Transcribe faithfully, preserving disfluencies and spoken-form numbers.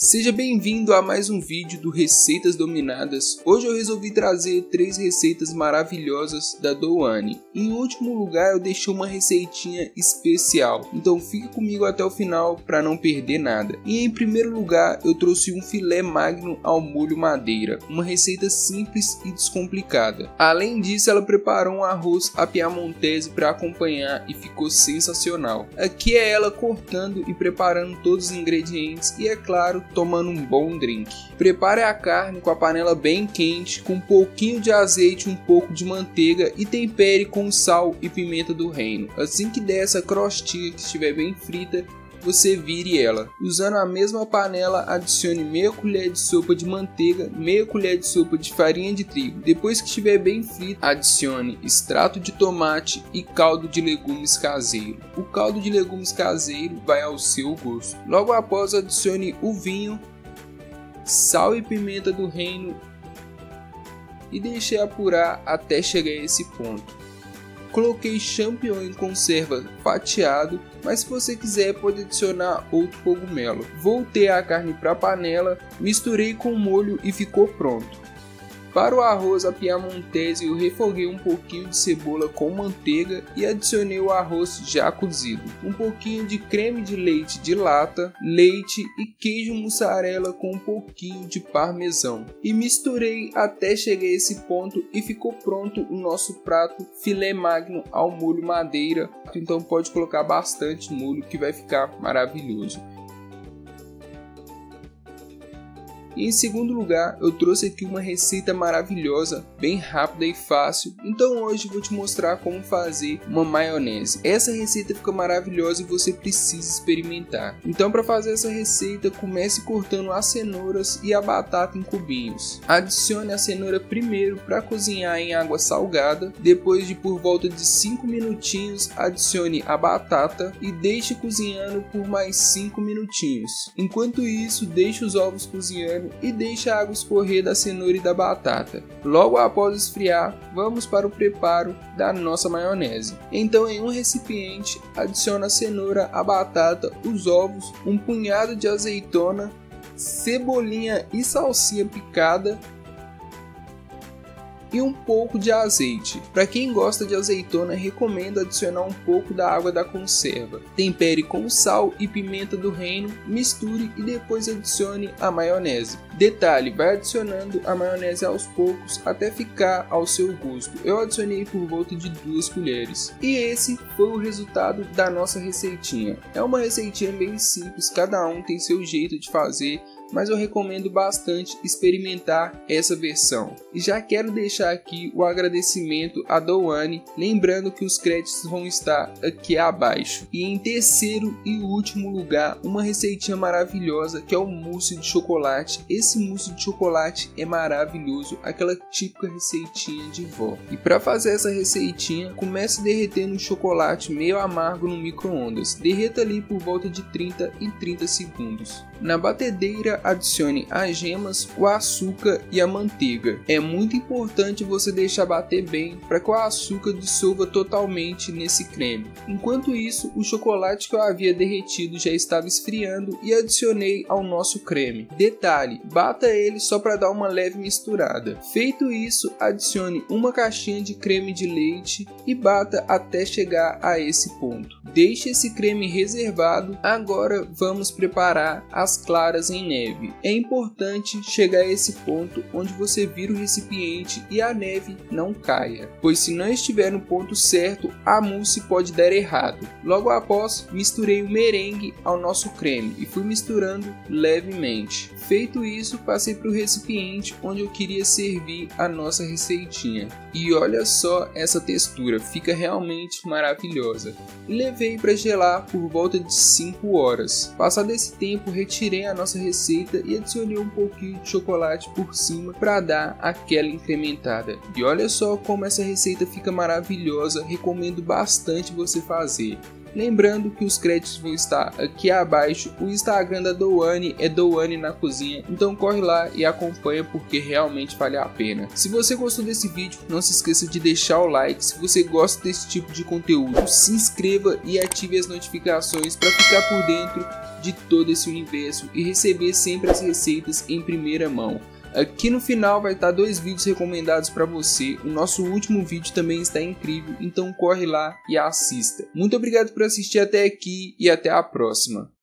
Seja bem-vindo a mais um vídeo do Receitas Dominadas. Hoje eu resolvi trazer três receitas maravilhosas da Douane. Em último lugar eu deixei uma receitinha especial, então fique comigo até o final para não perder nada. E em primeiro lugar eu trouxe um filé magno ao molho madeira, uma receita simples e descomplicada. Além disso, ela preparou um arroz à piamontese para acompanhar e ficou sensacional. Aqui é ela cortando e preparando todos os ingredientes e, é claro, tomando um bom drink. Prepare a carne com a panela bem quente, com um pouquinho de azeite, um pouco de manteiga e tempere com sal e pimenta do reino. Assim que der essa crostinha que estiver bem frita, você vire ela. Usando a mesma panela, adicione meia colher de sopa de manteiga, meia colher de sopa de farinha de trigo. Depois que estiver bem frito, adicione extrato de tomate e caldo de legumes caseiro. O caldo de legumes caseiro vai ao seu gosto. Logo após, adicione o vinho, sal e pimenta do reino e deixe apurar até chegar a esse ponto. Coloquei champignon em conserva fatiado, mas se você quiser pode adicionar outro cogumelo. Voltei a carne para a panela, misturei com o molho e ficou pronto. Para o arroz à piamontese eu refoguei um pouquinho de cebola com manteiga e adicionei o arroz já cozido. Um pouquinho de creme de leite de lata, leite e queijo mussarela com um pouquinho de parmesão. E misturei até chegar a esse ponto e ficou pronto o nosso prato filé magno ao molho madeira. Então pode colocar bastante molho que vai ficar maravilhoso. E em segundo lugar, eu trouxe aqui uma receita maravilhosa, bem rápida e fácil. Então hoje vou te mostrar como fazer uma maionese. Essa receita fica maravilhosa e você precisa experimentar. Então para fazer essa receita, comece cortando as cenouras e a batata em cubinhos. Adicione a cenoura primeiro para cozinhar em água salgada. Depois de por volta de cinco minutinhos, adicione a batata e deixe cozinhando por mais cinco minutinhos. Enquanto isso, deixe os ovos cozinhando e deixe a água escorrer da cenoura e da batata. Logo após esfriar, vamos para o preparo da nossa maionese. Então, em um recipiente, adicione a cenoura, a batata, os ovos, um punhado de azeitona, cebolinha e salsinha picada e um pouco de azeite. Para quem gosta de azeitona, recomendo adicionar um pouco da água da conserva. Tempere com sal e pimenta do reino, misture e depois adicione a maionese. Detalhe, vai adicionando a maionese aos poucos até ficar ao seu gosto. Eu adicionei por volta de duas colheres. E esse foi o resultado da nossa receitinha. É uma receitinha bem simples, cada um tem seu jeito de fazer, mas eu recomendo bastante experimentar essa versão. E já quero deixar aqui o agradecimento à Douane, lembrando que os créditos vão estar aqui abaixo. E em terceiro e último lugar, uma receitinha maravilhosa que é o mousse de chocolate. Esse mousse de chocolate é maravilhoso, aquela típica receitinha de vó. E para fazer essa receitinha, comece derretendo o chocolate meio amargo no micro-ondas. Derreta ali por volta de trinta e trinta segundos. Na batedeira, adicione as gemas, o açúcar e a manteiga. É muito importante você deixar bater bem para que o açúcar dissolva totalmente nesse creme. Enquanto isso, o chocolate que eu havia derretido já estava esfriando e adicionei ao nosso creme. Detalhe, bata ele só para dar uma leve misturada. Feito isso, adicione uma caixinha de creme de leite e bata até chegar a esse ponto. Deixe esse creme reservado. Agora vamos preparar as claras em neve. É importante chegar a esse ponto onde você vira o recipiente e a neve não caia, pois se não estiver no ponto certo, a mousse pode dar errado. Logo após, misturei o merengue ao nosso creme e fui misturando levemente. Feito isso, passei para o recipiente onde eu queria servir a nossa receitinha. E olha só essa textura, fica realmente maravilhosa. E levei para gelar por volta de cinco horas. Passado esse tempo, retirei a nossa receita e adicionei um pouquinho de chocolate por cima para dar aquela incrementada. E olha só como essa receita fica maravilhosa, recomendo bastante você fazer. Lembrando que os créditos vão estar aqui abaixo. O Instagram da Douane é Douane na Cozinha, então corre lá e acompanha porque realmente vale a pena. Se você gostou desse vídeo, não se esqueça de deixar o like. Se você gosta desse tipo de conteúdo, se inscreva e ative as notificações para ficar por dentro de todo esse universo e receber sempre as receitas em primeira mão. Aqui no final vai estar dois vídeos recomendados para você. O nosso último vídeo também está incrível, então corre lá e assista. Muito obrigado por assistir até aqui e até a próxima.